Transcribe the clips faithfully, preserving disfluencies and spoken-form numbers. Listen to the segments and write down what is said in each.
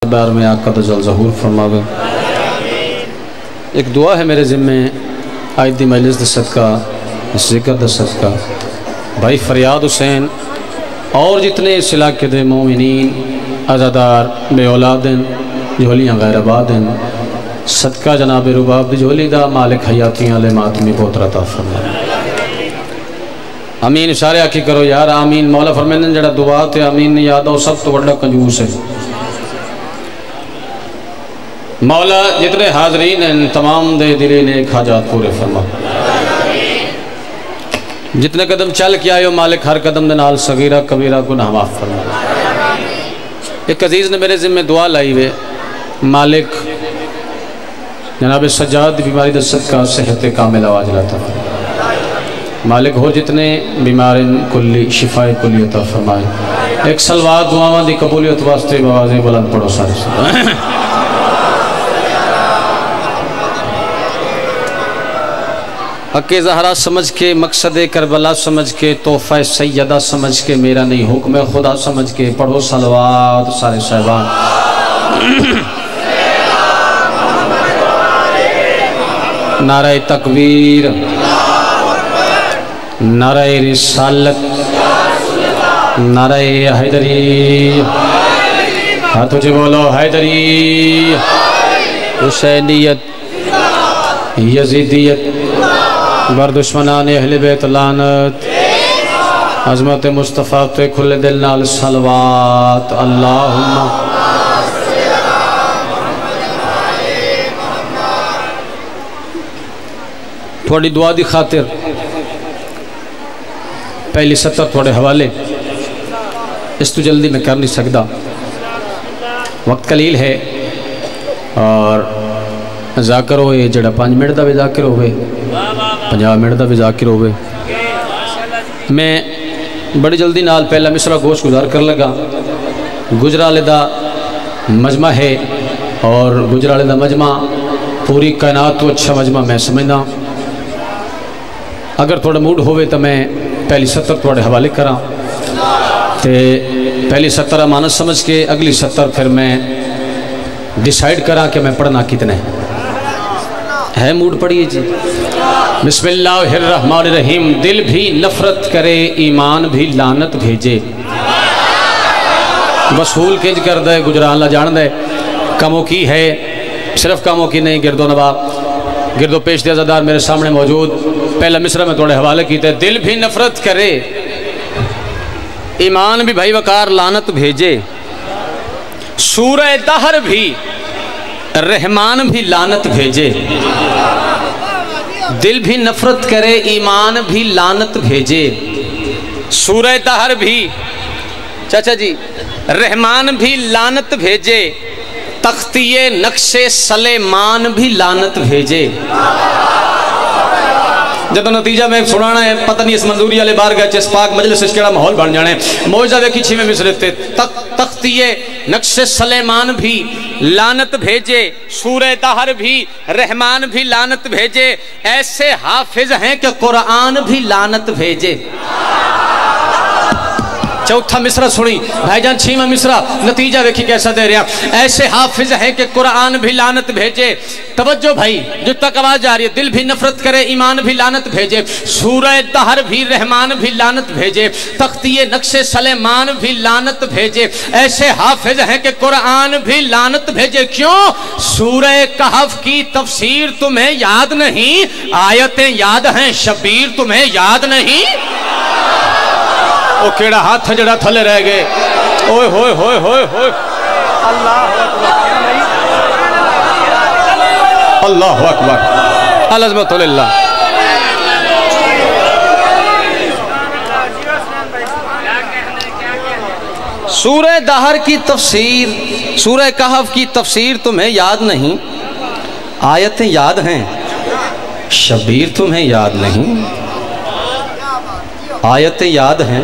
بار میں آقا تجل ظہور فرماوے۔ ایک دعا ہے میرے ذمے آج دی مجلس دا صدقہ، ذکر دا صدقہ، بھائی فریاد حسین اور جتنے اس علاقے دے مومنین عزادار بے اولادن جھولیاں غیر آبادن صدقہ جناب رباب دی جھولی دا مالک حیاتیاں لے ماتمی پوتر عطا فرمائے۔ آمین اشارے آکھی کرو یار آمین۔ مولا فرمائے جڑا دعا تے آمین نہیں یاد ہو سب تو بڑا کنجوس ہے۔ مولا جتنے حاضرین ہیں تمام دے دلی نیک حاجات پورے فرما۔ جتنے قدم چل کے آئے ہو مالک ہر قدم دے نال صغیرہ کبیرہ گناہ معاف فرما۔ ایک عزیز نے میرے ذمہ دعا لائی ہوئے مالک جناب سجاد بیماری دا صدقہ صحت کامل آواز لاتا فرما۔ مالک ہو جتنے بیمار کلی شفاء کلی عطا فرمائے۔ ایک صلوات دعاواں دی قبولیت واسطے بوازیں بلند پڑھو سارے سے۔ حق زہرا سمجھ کے مقصد کربلا سمجھ کے تحفہ سیدہ سمجھ کے میرا نہیں حکم خدا سمجھ کے پڑھو صلوات سارے صاحبان۔ نعرہ تکبیر، نعرہ رسالت، نعرہ حیدری، ہاتھوں سے بولو حیدری، حسینیت، یزیدیت، بر دشمنان اہل بیت لعنت، عظمت مصطفیٰ تے کھلے دل نال صلوات۔ اللہم تھوڑی دعا دی خاطر پہلی ستر تھوڑے حوالے اس تو جلدی میں کر نہیں سکتا، وقت قلیل ہے اور ذاکر ہوئے جڑا پانچ منٹ دا بھی ذاکر ہوئے پنجا منٹ دا بھی ذاکر ہوئے۔ میں بڑی جلدی نال پہلا مصرع گوشت گزار کر لگا۔ گجرالے دا مجمع ہے اور گجرالے دا مجمع پوری کائنات تو اچھا مجمع میں سمجھنا۔ اگر تھوڑا موڈ ہوئے تو میں پہلی ستر تھوڑے حوالے کراں تے پہلی ستر امانت سمجھ کے اگلی ستر پھر میں ڈیسائیڈ کراں کہ میں پڑھنا کتنے ہے۔ موڈ پڑھیے جی۔ بسم اللہ الرحمن الرحیم۔ دل بھی نفرت کرے ایمان بھی لعنت بھیجے۔ وصول کنج کر دے گجران اللہ جان دے کموں کی ہے، صرف کموں کی نہیں، گرد و نواز گرد و پیش دے عزادار میرے سامنے موجود۔ پہلا مصرع میں توڑے حوالے کیتے۔ دل بھی نفرت کرے ایمان بھی بھائی وقار لعنت بھیجے، سورہ دہر بھی رحمان بھی لعنت بھیجے۔ دل بھی نفرت کرے ایمان بھی لعنت بھیجے، سورہ دہر بھی چاچا جی رحمان بھی لعنت بھیجے، تختیے نقش سلیمان بھی لعنت بھیجے۔ جب نتیجہ میں سنانا ہے پتہ نہیں اس منظوری والے بار گئے اس پاک مجلس سے کیڑا ماحول بن جانے۔ موجزہ دیکھی چھویں مصرع تے تختیے نقش سلیمان بھی لعنت بھیجے، سورہ دہر بھی رحمان بھی لعنت بھیجے، ایسے حافظ ہیں کہ قرآن بھی لعنت بھیجے۔ چوتھا مصرع سنی بھائی جان، چھیواں مصرع نتیجہ دیکھی کیسا دے رہا۔ ایسے حافظ ہیں کہ قرآن بھی لعنت بھیجے۔ توجہ بھائی جو تک آواز جا رہی ہے۔ دل بھی نفرت کرے ایمان بھی لعنت بھیجے، سورہ دہر بھی رحمان بھی لعنت بھیجے، تختیے نقش سلیمان بھی لعنت بھیجے، ایسے حافظ ہیں کہ قرآن بھی لعنت بھیجے۔ کیوں؟ سورہ کہف کی تفسیر تمہیں یاد نہیں، آیتیں یاد ہیں، شبیر تمہیں یاد نہیں۔ او کیڑا ہاتھ جڑا تھلے رہ گئے، اوئے ہوئے ہوئے ہوئے ہوئے اللہ اکبر اللہ اکبر العظمت للہ۔ سورہ دہر کی تفسیر، سورہ کہف کی تفسیر تمہیں یاد نہیں، آیتیں یاد ہیں، شبیر تمہیں یاد نہیں۔ آیتیں یاد ہیں،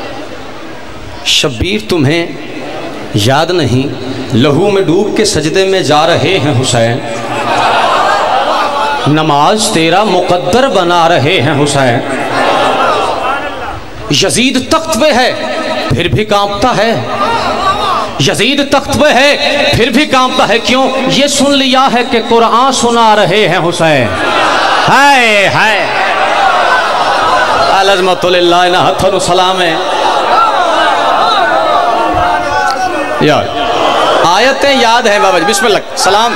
شبیر تمہیں یاد نہیں۔ لہو میں ڈوب کے سجدے میں جا رہے ہیں حسین، نماز تیرا مقدر بنا رہے ہیں حسین۔ یزید تخت پہ ہے پھر بھی کانپتا ہے، یزید تخت پہ ہے پھر بھی کانپتا ہے کیوں؟ یہ سن لیا ہے کہ قرآن سنا رہے ہیں حسین. ہائے ہائے العظمت للہ انہ ہتھن سلام ہے. یاد آیتیں یاد ہیں بابا جی بسم اللہ سلام.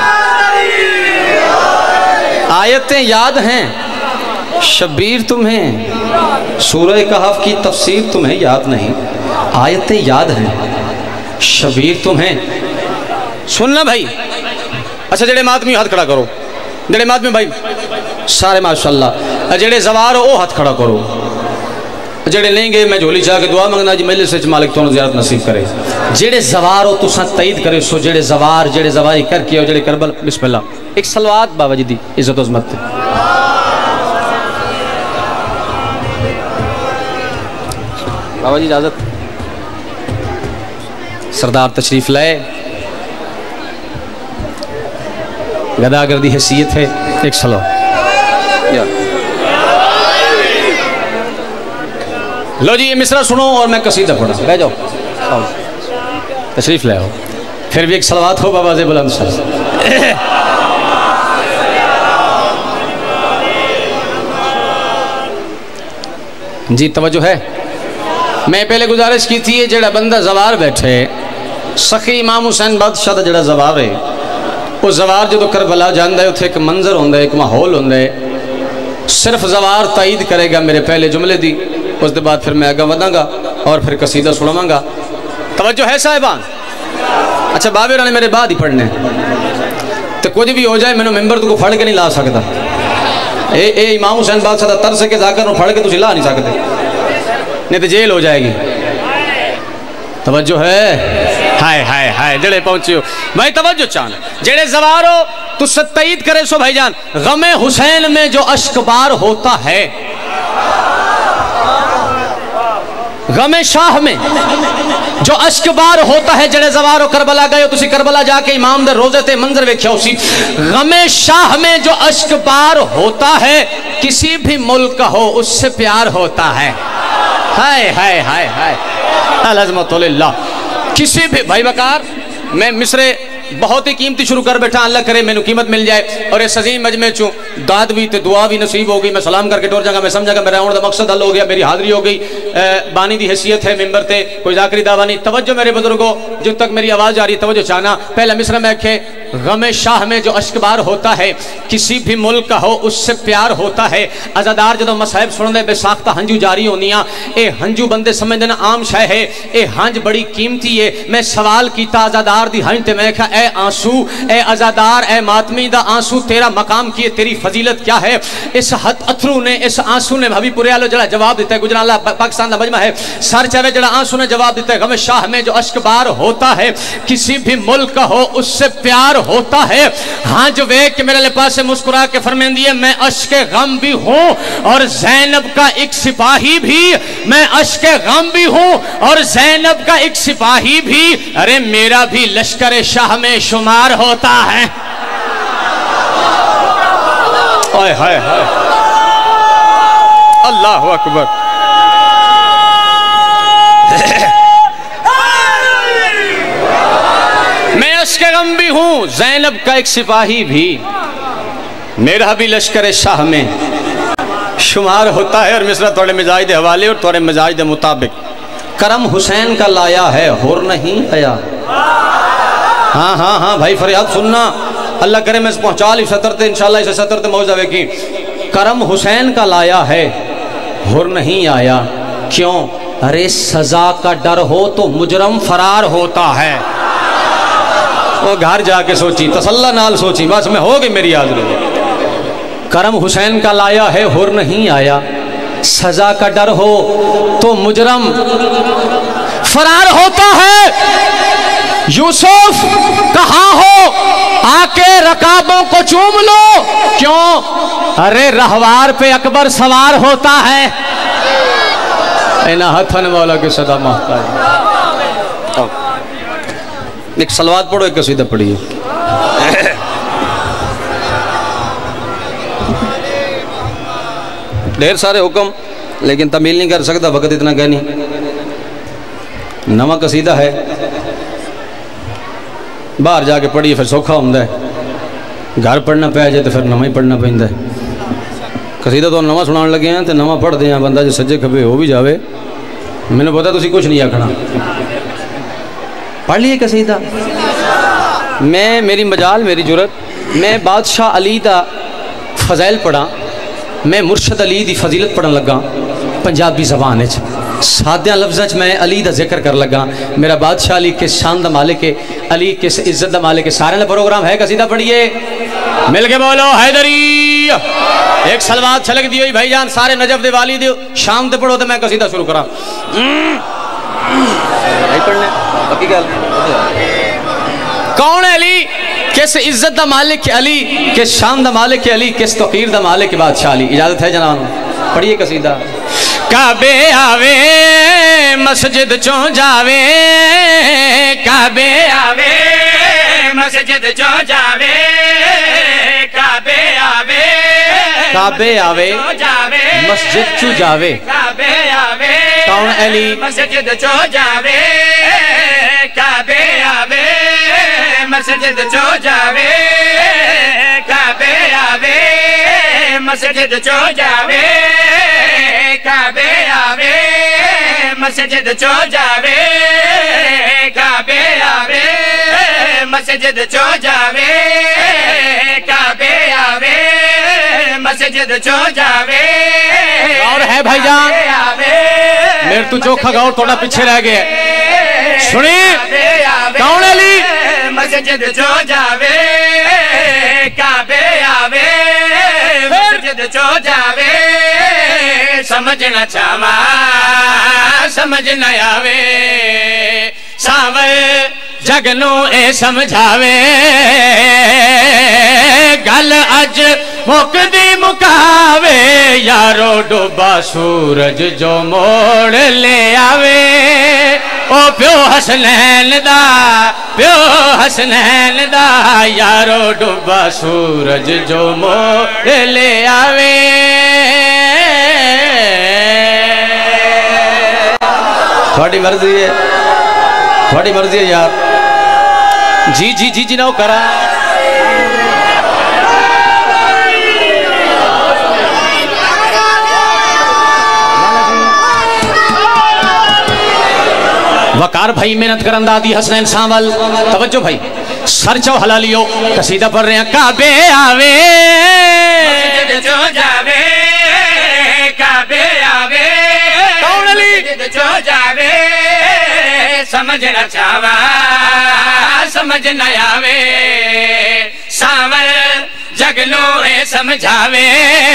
آیتیں یاد ہیں. شبیر تمہیں سورہ کہف کی تفسیر تمہیں یاد نہیں. آیتیں یاد ہیں. شبیر تمہیں سننا بھائی. اچھا جڑے ماتمی ہاتھ کھڑا کرو. جڑے ماتمی بھائی سارے ماشاءاللہ. جڑے زوار ہو ہاتھ کھڑا کرو. جڑے لیں گے میں جھولی چاہ کے دعا منگنا جی مجلس وچ مالک تو زیارت نصیب کرے. جڑے زوار ہو تساں تائید کرے سو. جڑے زوار جڑے زواری کر کے ہو جڑے کربل بسم اللہ. ایک صلوات بابا جی دی عزت و عظمت تے. بابا جی اجازت سردار تشریف لائے. گداگر دی حیثیت ہے. ایک سلو لو جی یہ مصرع سنو اور میں قصیدہ پڑھا. بہ جاؤ تشریف لے آؤ. پھر بھی ایک صلوات ہو بابا زی بلند صاحب. جی توجہ ہے. میں پہلے گزارش کی تھی جڑا بندہ زوار بیٹھے سخی امام حسین بادشاہ دا جڑا زوار ہے وہ زوار جو کربلا جاندہ ہے اتھے ایک منظر ہوندہ ہے ایک ماحول ہوندہ ہے. صرف زوار تائید کرے گا میرے پہلے جملے دی. اس دے بعد پھر میں آگا وداں گا اور پھر قصیدہ سنواں گا. توجہ ہے صاحبان. اچھا بابے رانے میرے بعد ہی پڑھنے تو کچھ بھی ہو جائے میں نے ممبر تو کو پھڑ کے نہیں لا سکتا. اے اے امام حسین بادشاہ دا ترس کے ذاکر نو پھڑ کے تسی لا نہیں سکتے نہیں تو جیل ہو جائے گی. توجہ ہے. ہائے ہائے ہائے جڑے پہنچے ہو بھائی توجہ چاہنا. جڑے زوارو تو ستعید کرے سو بھائی جان. غم حسین میں جو اشک بار ہوتا ہے غم شاہ میں جو اشک بار ہوتا ہے. جڑے زوارو کربلا گئے ہو تسی کربلا جا کے امام در روزے تے منظر ویکھیا ہو سی. غم شاہ میں جو اشک بار ہوتا ہے کسی بھی ملک کا ہو اس سے پیار ہوتا ہے. ہائے ہائے ہائے ہائے العظمت للہ. کسی بھی بھائی بکار میں مصرے بہت ہی قیمتی شروع کر بیٹھا. اللہ کرے میں نو قیمت مل جائے اور اس عظیم مجمع چوں داد بھی تے دعا بھی نصیب ہوگی. میں سلام کر کے ٹور جاگا. میں سمجھا گا میرا آن دا مقصد حل ہو گیا. میری حاضری ہو گئی. بانی دی حیثیت ہے ممبر تے کوئی ذاکری دعویٰ نہیں. توجہ میرے بزرگوں جب تک میری آواز آ رہی توجہ چاہنا. پہلا مصرع میں کہے غم شاہ میں جو اشک بار ہوتا ہے کسی بھی ملک کا ہو اس سے پیار ہوتا ہے. عزادار جدو مصائب سن دے بے ساختہ ہنجو جاری ہونیاں. اے ہنجو بندے سمجھ دینا عام شے ہے. اے ہنج بڑی قیمتی ہے. میں سوال کیتا عزادار دی ہنج تے میں کہا اے آنسو اے عزادار اے ماتمی دا آنسو تیرا مقام کیے تیری فضیلت کیا ہے؟ اس حد اترو نے اس آنسو نے بھابی پورے آلو جڑا جواب دیتا ہے. گجران اللہ پاکستان دا مجمع ہے سر چاہے جڑا آنسو نے جواب دیتا ہے غم شاہ میں جو اشک بار ہوتا ہے کسی بھی ملک کا ہو اس سے پیار ہوتا ہے. ہاں جو ویک میرے لئے پاس سے مسکرا کے فرمین دیئے میں عشق غم بھی ہوں اور زینب کا ایک سپاہی بھی. میں عشق غم بھی ہوں اور زینب کا ایک سپاہی بھی. ارے میرا بھی لشکر شاہ میں شمار ہوتا ہے. آئے ہائے ہائے اللہ اکبر. میں عشق غم بھی ہوں زینب کا ایک سپاہی بھی. میرا بھی لشکر شاہ میں شمار ہوتا ہے. اور مصرع توڑے مزاج دے حوالے اور توڑے مزاج دے مطابق. کرم حسین کا لایا ہے ہور نہیں آیا. ہاں ہاں ہاں بھائی فریاد سننا. اللہ کرے میں اس پہنچا لی سترتے انشاءاللہ اسے سترتے موجزہ ویکی. کرم حسین کا لایا ہے ہور نہیں آیا. کیوں؟ ارے سزا کا ڈر ہو تو مجرم فرار ہوتا ہے. وہ گھر جا کے سوچی تسلہ نال سوچی بس میں ہو گئی میری حاضری. کرم حسین کا لایا ہے ہور نہیں آیا. سزا کا ڈر ہو تو مجرم فرار ہوتا ہے. یوسف کہاں ہو آ کے رکابوں کو چوم لو. کیوں؟ ارے رہوار پہ اکبر سوار ہوتا ہے. اینا ہتھن مولا کے صدا محتاج. ایک صلوات پڑھو ایک قصیدہ پڑھیے. ڈھیر سارے حکم لیکن تمیل نہیں کر سکتا وقت اتنا کہنی. نواں قصیدہ ہے باہر جا کے پڑھیے پھر سوکھا ہوتا ہے، گھر پڑھنا پہ جائے تو پھر نواں ہی پڑھنا پہنتا ہے۔ قصیدہ تو نواں سنان لگے ہیں تو نواں پڑھ دیں بندہ جو سجے کھبے ہو بھی جاوے، میں نے پتا تسی کچھ نہیں آکھنا، پڑھ لیے قصیدہ۔ میں میری مجال میری جرت میں بادشاہ علی دا فضائل پڑھا، میں مرشد علی دی فضیلت پڑھن لگا پنجابی زبان ہے، سادیاں لفظ میں علی دا ذکر کر لگا۔ میرا بادشاہ علی کس شان دا مالک ہے، علی کس عزت دا مالک ہے، سارے دا پروگرام ہے، قصیدہ پڑھیے مل کے بولو حیدری۔ ایک سلوات چھلک دی ہوئی بھائی جان، سارے نجف دے والی دے شام دے پڑھو تو میں قصیدہ شروع کرا۔ کون ہے علی؟ کس عزت دا مالک علی، کس شان دا مالک علی، کس توقیر دا مالک بادشاہ علی۔ اجازت ہے جناب، پڑھیے قصیدہ۔ کعبے آوے مسجد چوں جاوے، کعبے آوے مسجد چوں جاوے، کعبے آوے کعبے آوے مسجد چوں جاوے، کعبے آوے کون علی مسجد چوں جاوے، کعبے آوے مسجد چوں جاوے، کعبے آوے مسجد چوں جاوے، کعبے آوے مسجد چوں جاوے، کعبے آوے مسجد چوں جاوے، کعبے آوے مسجد چوں جاوے۔ اور ہے بھائی جان میرے تو چوکھا گاؤں تھوڑا پیچھے رہ گیا، سنی کون علی مسجد چوں جاوے، کعبے آوے مسجد چوں جاوے، سمجھنا چاہوا سمجھ نہ آوے، ساور جگنوں اے سمجھاوے، گل اج مک دی مکاوے، یارو ڈوبا سورج جو موڑ لے آوے، او پیو حسنین دا پیو حسنین دا، یارو ڈوبا سورج جو موڑ لے آوے۔ تھوڑی مرضی ہے تھوڑی مرضی ہے یار، جی جی جی جی نہ کرا۔ وقار بھائی محنت کرن دادی حسنین سامل، توجہ بھائی سر چو حلالیو، قصیدہ پڑھ رہے ہیں۔ کعبے آوے مسجد چوں جاوے، کعبے آوے کون علی مسجد چوں جاوے، سمجھنا چاہوا سمجھ نہ آوے، ساور جگنوں اے سمجھاوے،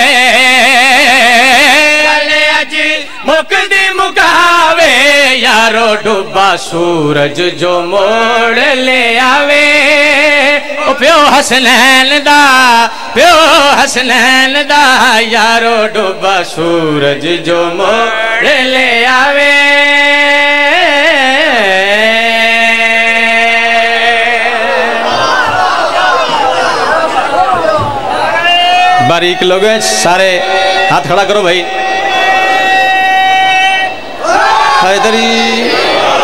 گلے اج مک دی مکاوے، یارو ڈوبا سورج جو موڑ لے آوے، او پیو حسنین دا پیو حسنین دا، یارو ڈوبا سورج جو موڑ لے آوے۔ باریک لوگ ہیں سارے، ہاتھ کھڑا کرو بھائی۔ حیدری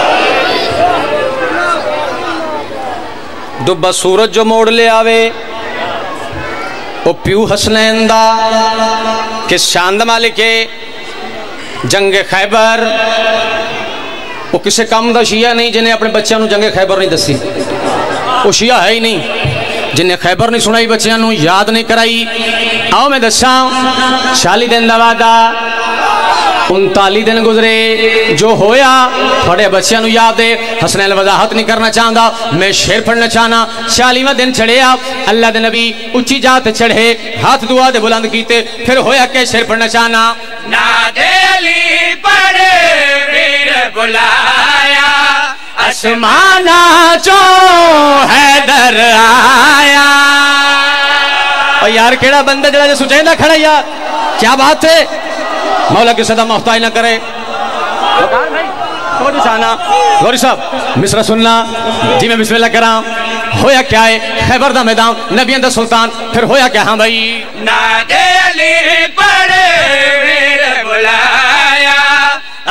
ڈوبا سورج جو موڑ لے آوے، او پیو حسنین دا کس شان دا مالک ہے، جنگ خیبر وہ کسے کم دا شیعہ نہیں جنہیں اپنے بچیاں نو جنگ خیبر نہیں دسی، وہ شیعہ ہے ہی نہیں جنہیں خیبر نہیں سنائی، بچیاں نو یاد نہیں کرائی۔ آؤ میں دساں چالی دن دا وعدہ انتالی دن گزرے جو ہویا تھوڑے بچیاں نو یاد ہے، حسنین وضاحت نہیں کرنا چاہتا، میں شیر پڑھنا چاہنا۔ چالیواں دن چڑھے آپ اللہ دے نبی اچھی جات چڑھے، ہاتھ دعا دے بلند کیتے، پھر ہویا کہ شیر پڑھنا چاہنا۔ نادے علی پڑھے ویر بلایا، اسمانہ چو حیدر آیا۔ اور یار کیڑا بندہ جڑا جو سچائیں دا کھڑا یار، کیا بات ہے، مولا کی صدا محتاج نہ کرے۔ غوری صاحب مصرہ سننا جی، میں بسم اللہ کراں۔ ہویا کیا ہے خیبر دا میدان، نبیان دا سلطان، پھر ہویا کیا؟ ہاں بھائی نادے علی پڑھے ویر بلایا،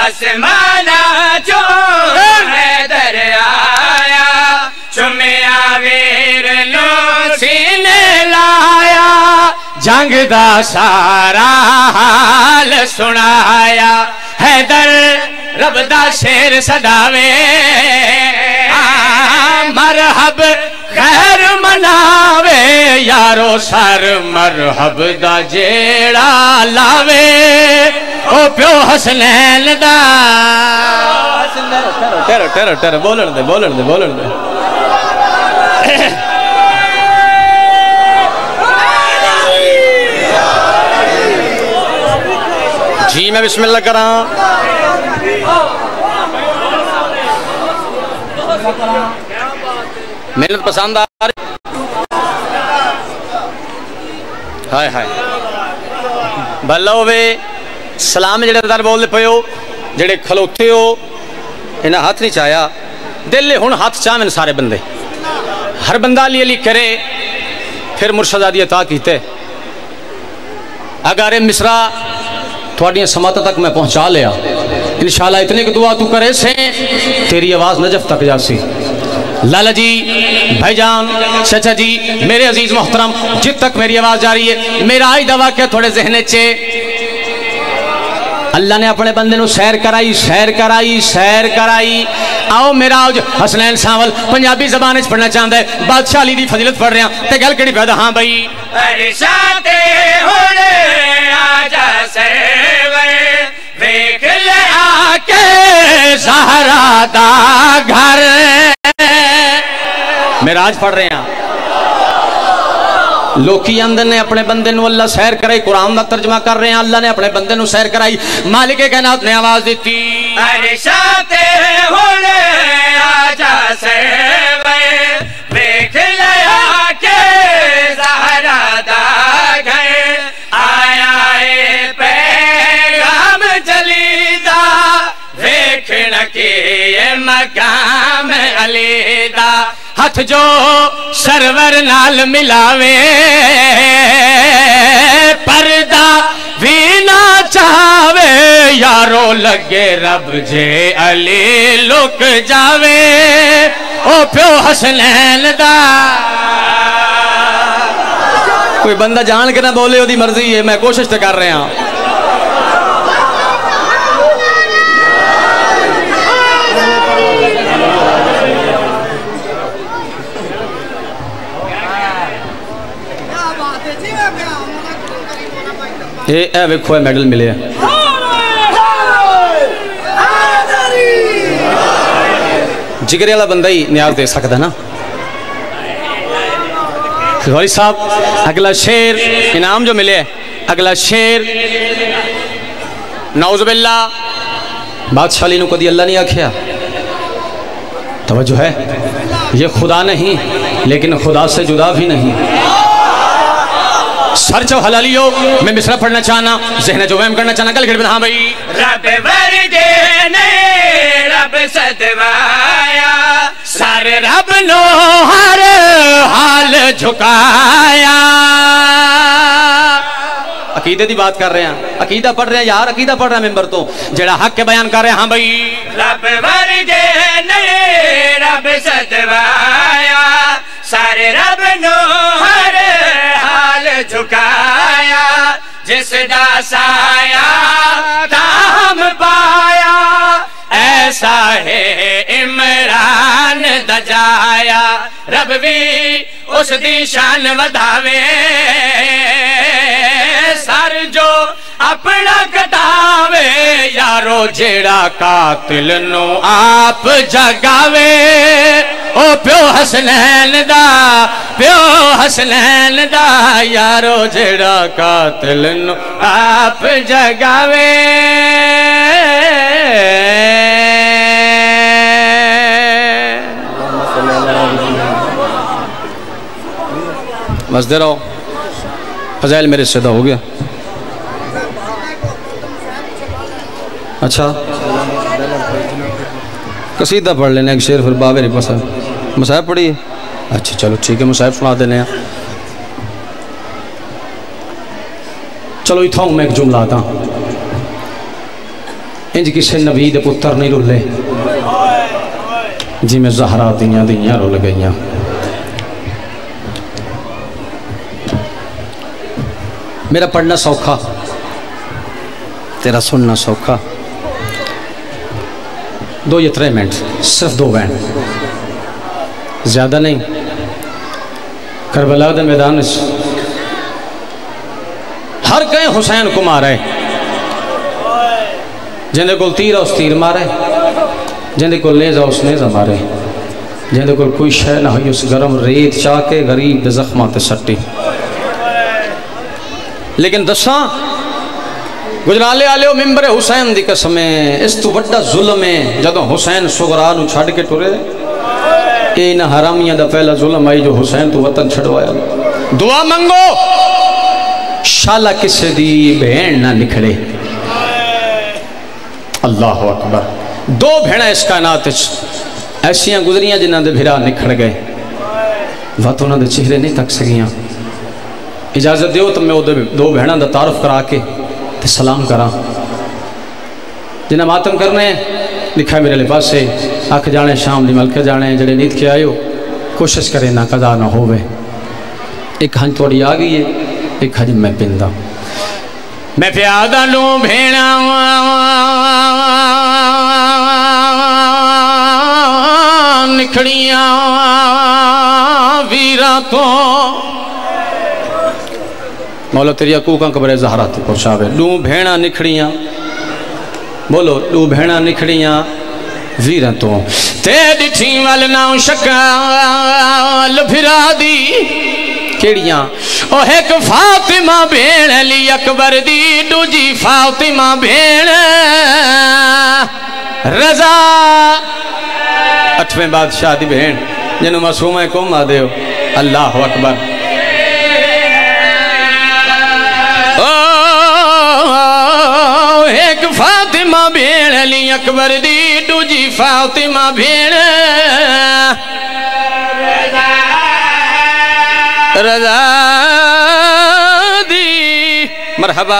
اسمانہ جو حیدر آیا، چمیا ویر نو سینے لایا جنگ دا سارا حال سنایا حیدر رب دا شیر صداوے مرحب خیر مناوے یارو سر مرحب دا جیڑا لاوے او پیو حسنین دا ٹیرو ٹیرو ٹیرو بولن دے بولن دے بولن دے جی میں بسم اللہ کران محنت پسند آ رہی ہائے ہائے بھلا ہوئے سلام جڑے دار بول دے پہو جڑے کھلوتے ہو انہاں ہاتھ نہیں چاہیا دل لے ہون ہاتھ چاہمیں سارے بندے ہر بندہ علی علی کرے پھر مرشد آدھی عطا کیتے اگر مصرہ تھوڑی سماعت تک میں پہنچا لیا انشاءاللہ اتنے کی دعا تو کرے سے تیری آواز نجف تک جاسی لالا جی بھائی جان چچا جی میرے عزیز محترم جت تک میری آواز جا رہی ہے میرا آئی دعویٰ کیا تھوڑے ذہنے چے اللہ نے اپنے بندے نو سیر کرائی سیر کرائی سیر کرائی آؤ میرا آج حسنین ساول پنجابی زبان اچھ پڑھنا چاہتا ہے بادشاہ علی دی فضیلت پڑھ رہے ہیں تے گل کڑی پیدا ہاں بھائی ارشاتے ہونے آجا سیوے ویکھ لے آکے زہرا دا گھر میراج پڑھ رہے ہیں لوکی اندر نے اپنے بندے نو اللہ سیر کرائی قرآن دا ترجمہ کر رہے ہیں اللہ نے اپنے بندے نو سیر کرائی مالک کائنات نے آواز دیتی ارشاتے ہونے آجا سیوے ویکھ لے آکے زہرا دا گھر آیا اے پیغام جلیدہ ویکھن کی یہ مقام علیدہ ہاتھ جو سرور نال ملاوے پردہ بھی نہ چاہوے یارو لگے رب جے علی لک جاوے او پیو حسنین دا کوئی بندہ جان کے نہ بولے ہو دی مرضی ہے میں کوشش تے کر رہے ہیں اے اے ویکھو ہے میڈل ملے ہیں جگرے والا بندہ ہی نیاز دے سکتا ہے نا غوری صاحب اگلا شیر انعام جو ملے ہے اگلا شیر نعوذ باللہ بادشاہ علی نو کدی اللہ نہیں آکھیا توجہ ہے یہ خدا نہیں لیکن خدا سے جدا بھی نہیں سر چو حلالیو میں مصرہ پڑھنا چاہنا ذہن جو وہم کرنا چاہنا کل گھڑ بنا ہاں بھائی رب وردینے رب صدوایا سر رب نو ہر حال جھکایا عقیدے دی بات کر رہے ہیں عقیدہ پڑھ رہے ہیں یار عقیدہ پڑھ رہے ہیں ممبر تو جڑا حق کے بیان کر رہے ہیں ہاں بھائی رب وردینے رب صدوایا سر رب نو ہر حال جھکایا جس دا سایہ تاہم پایا ایسا ہے عمران دجایا رب بھی اس دی شان ودھاوے سر جو اپنا کٹاوے یارو جیڑا قاتل نو آپ جگاوے او پیو حسنین دا پیو حسنین دا یارو جیڑا قاتل نو آپ جگاوے بس دے رہو فضائل میرے سے ہو گیا اچھا قصیدہ پڑھ لینا ایک شیر پھر بابے نہیں پسند مصاحب پڑھی اچھا چلو ٹھیک ہے مصاحب سنا دینے ہیں چلو اتھا ہوں میں ایک جملہ آتا ہوں انج کسے نبی دے پتر نہیں رولے جی میں زہرہ دنیا دنیا رول گئیاں میرا پڑھنا سوکھا، تیرا سننا سوکھا. دو یا ترے منٹ، صرف دو بین، زیادہ نہیں. کربلا دے میدان ہر کہیں حسین کو مارے، جندے کو تیر اس تیر مارے، جندے کو نیزہ اس نیزہ مارے، جندے کو کوئی شے نہ ہوئی اس گرم ریت چاہ کے غریب دے زخمات سٹی. لیکن دساں گجرالے آلے ہو ممبر حسین دی قسمیں، اس تو بڑا ظلم ہے جدوں حسین صغرانو چھڑ کے ٹرے. اے نہ حرامیاں دا پہلا ظلم آئی جو حسین تو وطن چھڑوایا. دعا منگو شالا کسے دی بہن نہ نکھڑے. اللہ اکبر. دو بھیڑا اس کائنات ایسیاں گزریاں جنہاں دے بھیرا نکھڑ گئے، وقت انہاں دے چہرے نہیں تک سکیاں. اجازت دیو تو میں دو بھیڑاں دا تعارف کرا کے تے سلام کرا. جنہاں ماتم کرنے لکھا میرے لباس سے آکھ جانے شام دی ملکہ جانے جڑے نیت کے آئے ہو کوشش کرے نہ قضا نہ ہوئے. ایک ہنج توڑی آگئی ہے، ایک ہنج میں پندہ. میں پیادہ لوں بھیڑا نکھڑیاں ویرہ تو مولا تیری حقوقاں قبر زہرا تے پہنچاوے. لوں بھیڑا نکھڑیاں، بولو لوں بھیڑا نکھڑیاں ویرہ تو تے ڈٹھی والنا شکال بھرا دی کیڑیاں. او ایک فاطمہ بھیڑ علی اکبر دی، دوجی فاطمہ بھیڑ رضا اٹھویں بادشاہ دی بھیڑ جنہوں معصومہ قوم آدھے ہو. اللہ اکبر. ایک فاطمہ بھیڑ علی اکبر دی، دوجی فاطمہ بھیڑ رضا دی. مرحبا.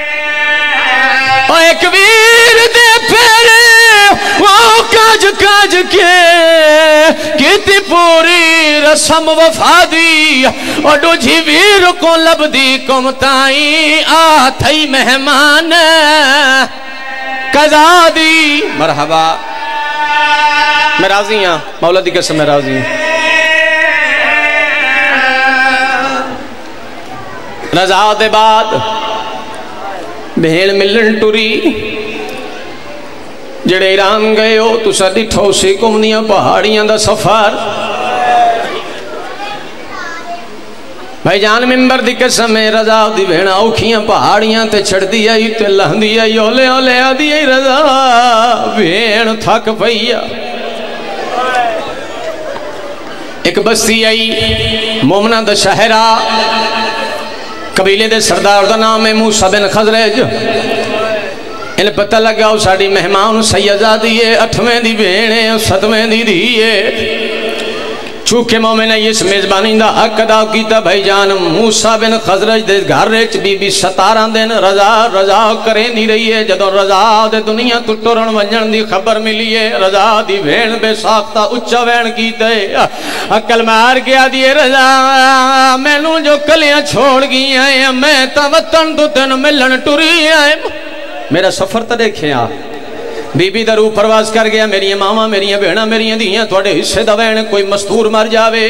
اور ایک ویر دے پیرے وہ کاج کاج کے کیتی پوری رسم وفا دی. اور دوجی ویر کو لب دی کمتائی آتھائی مہمان قضا دی. مرحبا. میں راضی ہاں، مولا دی قسم میں راضی ہوں. رضا دے بعد بھیڑ ملن ٹوری جڑے ایران گئے ہو تو سا ڈٹھو سی کمنیاں پہاڑیاں دا سفر. بھائی جان ممبر دی قسم ہے رضا دی بھیڑا اوکھیاں پہاڑیاں تے چھڑ دی آئی تے لہن دی آئی اولے اولے آ دی آئی رضا بھیڑ تھک پئیا. ایک بستی آئی مومنہ دا شہرہ، قبیلے دے سردار دا نام ہے موسیٰ بن خزرج. ان پتہ لگا ساڑی مہمان سیدہ دیئے، اٹھویں دی بھیڑیں ستویں دی دیئے. چونکہ مومنہ اس میزبانی دا حق ادا کیتا بھائی جان موسیٰ بن خزرج دے گھر ریچ بی بی ستارہ دن رضا رضا کریں دی رہی ہے. جدو رضا دے دنیا تو ٹورن ونجن دی خبر ملی ہے، رضا دی بھین بے ساختہ اچھا وین کیتے عقل مار گیا دیئے رضا میں نو جو کلیاں چھوڑ گئی ہیں میں تا وطن تو تن ملن ٹوری ہیں. میرا سفر تا دیکھیں آ بی بی درو پرواز کر گیا. میری ماما میری بہنا میری دیاں تھوڑے حصے دوین کوئی مستور مر جاوے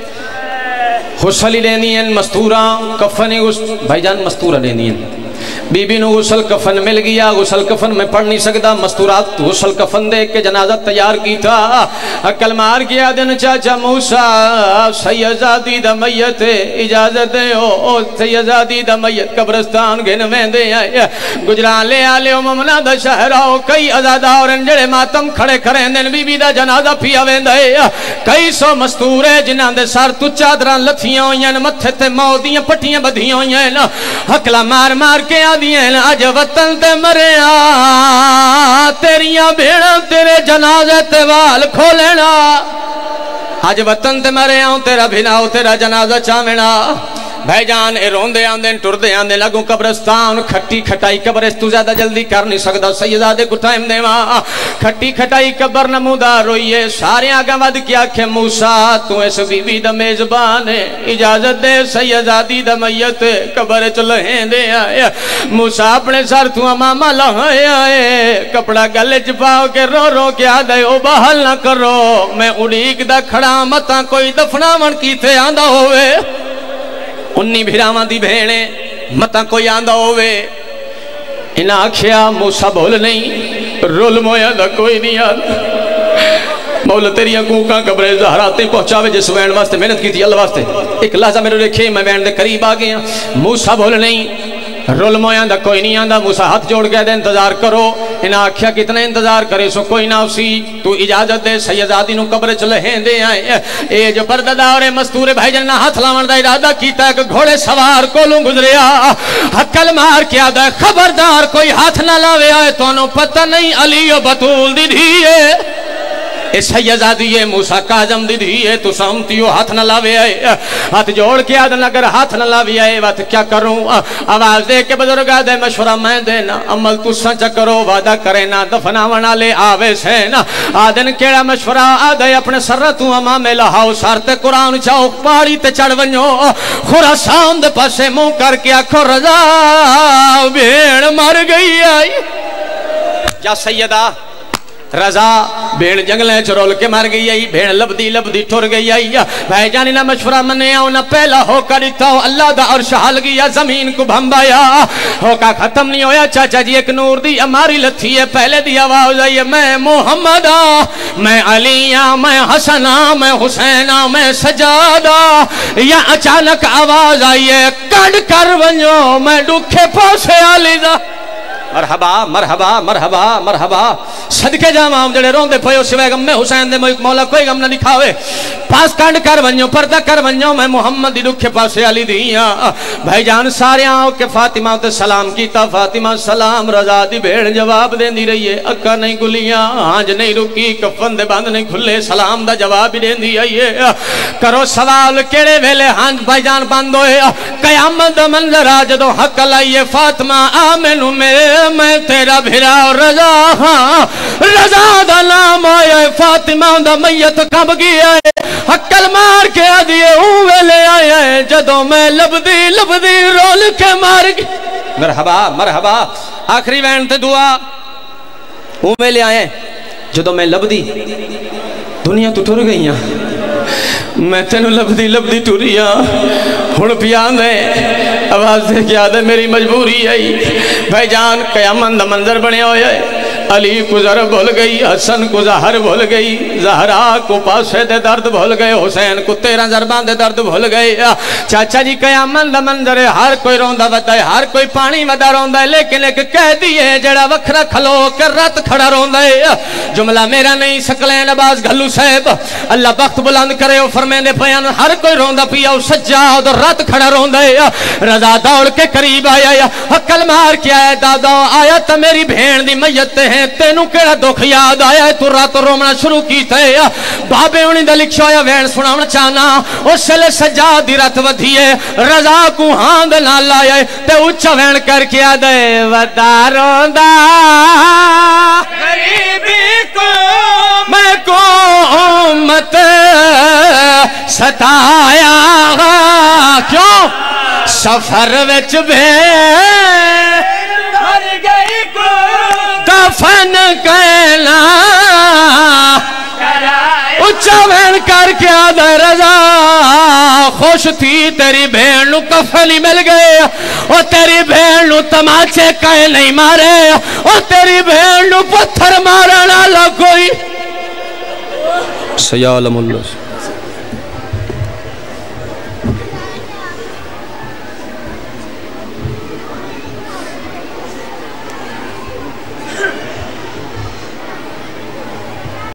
غسل لینی ہیں مستوراں کفن بھائی جان مستورہ لینی ہیں. بی بی نو غسل کفن مل گیا. غسل کفن میں پڑھ نہیں سکتا، مستورات غسل کفن دے کے جنازہ تیار کی تھا. عقل مار گیا دن چاچا موسیٰ سیدزادی دا میت اجازت دے ہو سیدزادی دا میت قبرستان گھن میں دے آئے. گجران لے آلے ہو ممنہ دا شہرہ ہو کئی ازادار انجڑے ماتم کھڑے کھڑے دن بی بی دا جنازہ پیا وین دے. کئی سو مستورے جنہاں دے سار تو چادران لتھیاں ہوئیں متھے تے مودیاں پٹیاں بدھیاں ہوئیں. عقل مار مار کے آدھیں آج وطن تے مریا تیریاں بھیڑاں تیرے جنازے تے وال کھولینا. آج وطن تے مریا تیرا بھناؤ تیرا جنازہ چاوینا. بھائی جان اے روندے آندے ٹردے آندے لگوں قبرستان کھٹی کھٹائی قبر اس تو زیادہ جلدی کر نہیں سکدا سیدادے کو ٹائم دیواں کھٹی کھٹائی قبر نمودار ہوئیے سارے آگا ود کیا کہ موسیٰ تو اس بی بی دا میزبان ہے اجازت دے سیدادی دا میت قبر چلہیں دے آئے موسیٰ اپنے سر تو امامہ لہائے آئے کپڑا گلے چپاؤ کے رو رو کے آدھے او بحال نہ کرو میں اڑیک دا کھڑا متا کوئی دفنا من کی تھے آندہ ہوئے انی بھیراوان دی بھیڑے متا کوئی آندہ ہوئے انہا آکھیا موسیٰ بھول نہیں رول مویا دا کوئی نہیں آدھا مولا تیری اکوکاں قبر زہراتے پہنچاوے جس وین واسطے محنت کی تھی اللہ واسطے ایک لحظہ میرے رکھے میں وین دے قریب آگیا موسیٰ بھول نہیں رول مویاں دا کوئی نہیں آندہ موسیٰ ہاتھ جوڑ گیا دے انتظار کرو انہا آکھیا کتنے انتظار کرے سو کوئی نہ اسی تو اجازت دے سیدادی نو قبر چلہیں دے آئے اے جو پردہ اور مستور بھائی جنہ ہاتھ لاون دا ارادہ کیتا ہے کہ گھوڑے سوار کولوں گزریا حکل مار کیا دا خبردار کوئی ہاتھ نہ لاوے آئے تو انہوں پتہ نہیں علی و بطول دی دھیے اے سیدادی موسیٰ کاظم دی دھیے تو سامتیو ہاتھ نہ لاوے آئے ہاتھ جوڑ کے آدھن اگر ہاتھ نہ لاوے آئے وقت کیا کروں آواز دے کے بزرگا دے مشورہ میں دینا عمل تو سنچ کرو وعدہ کرے نا دفنا ونا لے آوے سینا آدھن کیڑا مشورہ آدھے اپنے سرطو امام لہاؤ سارتے قرآن چاہو پاڑی تے چڑھ ونجو خوراسان دے پاسے موں کر کے آکھو رضا بھیڑ مر گئی آئی یا سیدہ رضا بھیڑ جنگلیں چرول کے مر گئی آئی بھیڑ لبدی لبدی ٹھور گئی آئی بھائی جانی نہ مشورہ منے آؤ نہ پہلا ہو کر اتاؤ اللہ دا عرش حال گیا زمین کو بھمبایا ہو کا ختم نہیں ہویا چاچا جی ایک نور دی اماری لتھی ہے پہلے دی آواز آئی میں محمد میں علی میں حسن میں حسین میں سجادہ یا اچانک آواز آئی ہے کڑ کر ونجو میں ڈکھے پاسے آلی دا مرحبا مرحبا مرحبا مرحبا صدقے جامعہ جڑے روندے پھوئے سوائے غم میں حسین دے مولا کوئی غم نہ دکھاوے پاس کانڈ کر ونجو پردہ کر ونجو میں محمد دی دکھے پاسے علی دیاں بھائی جان سارے آؤ کہ فاطمہ تے سلام کیتا فاطمہ سلام رضا دی بھیڑ جواب دین دی رہی ہے اکا نہیں گلیاں آنج نہیں رکی کفن دے باندھ نہیں کھلے سلام دا جواب دین دی آئیے کرو سوال کیڑے ویلے ہانج بھائی جان باندھوئے قیامت منظر آجدو حق لائیے فاطمہ آمنو میرے میں تیرا بھرا رضا ہاں رضا دا نام آئے فاطمہ دا میت کب گیا ہے حکل مار کے آدھیے اوے لے آئے جدو میں لبدی لبدی رول کے مار گئی مرحبا مرحبا آخری وین تے دعا اوے لے آئے جدو میں لبدی دنیا تو ٹر گئی میں تینو لبدی لبدی ٹوریا ہن پیان دے آواز دے کیا دے میری مجبوری آئی بھائی جان قیامت دا منظر بنے ہوئے علی کو ذر بھول گئی حسن کو زہر بھول گئی زہرا کو پاسے دے درد بھول گئے حسین کو تیرہ ضربان دے درد بھول گئے چاچا جی قیامت دا منظر ہے ہر کوئی روندہ ودا ہے ہر کوئی پانی ودا روندہ ہے لیکن ایک کہہ دیئے جڑا وکھرا کھلو کر رات کھڑا روندہ ہے جملہ میرا نہیں سکلین عباس گھلو صاحب اللہ بخت بلند کرے اور فرمین دے پیان ہر کوئی روندہ پیا اور سجاد اور رات کھڑا روندہ ہے رضا دوڑ کے قریب آیا حکل مار کیا ہے دادا آیا تا میری بھین دی میت ہیں تینو کیڑا دکھ یاد آیا ہے تو رات رومنا شروع کی تھے بابے انہی دا لکھ شویا وین سناونا چاہنا اس سے لے سجاد دی رات ودھی ہے رضا کو ہاند نہ لائے ہے تے اچھا وین کر کیا دے وداروں دا غریبی کو میں کو امت ستایا کیوں سفر وچ بھیڑ مر گئی کو دفن کہنا اچھا وین کر کے آدھے رضا خوش تھی تیری بھیڑ نو کفنی مل گئے اور تیری بھیڑ نو تماچے کہے نہیں مارے اور تیری بھیڑ نو پتھر مارنا لگوئی سیالم اللہ